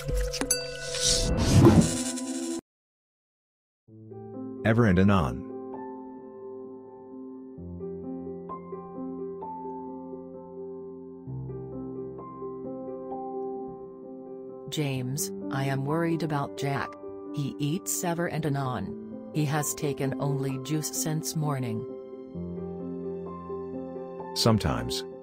Ever and anon. James, I am worried about Jack. He eats ever and anon. He has taken only juice since morning. Sometimes.